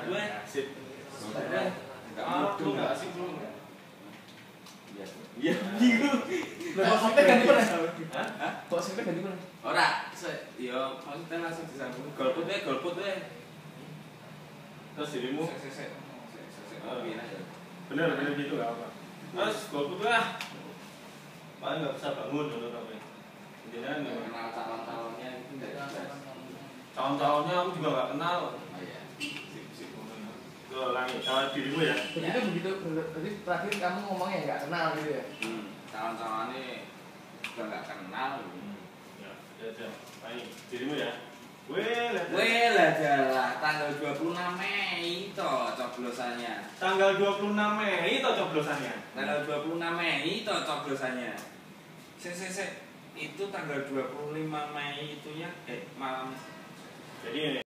gue. Sip. Enggak asik lu. Iya, bingung. Kok sampai ganti mana? Hah? Kok sampai ganti mana? Ora, yo maksudnya langsung disambung. Golput we. Terus dirimu Piye aja. bener gitu enggak apa. Terus golput lah. Paling enggak bisa bangun dulu tapi. Jangan Kenal calon-calonnya itu enggak jelas. calon-calonnya aku juga enggak kenal. Oh iya. Sip. Tuh, Langi, kalau dirimu ya. Begitu, berarti terakhir kamu ngomongnya nggak kenal gitu ya? Calon-calonnya juga enggak kenal. Ya. Langi, dirimu ya. Weh lah jalan tanggal 26 Mei itu coblosannya. Tanggal 26 Mei itu coblosannya. Tanggal 26 Mei itu coblosannya. Sik. Itu tanggal 25 Mei itunya malam. Jadi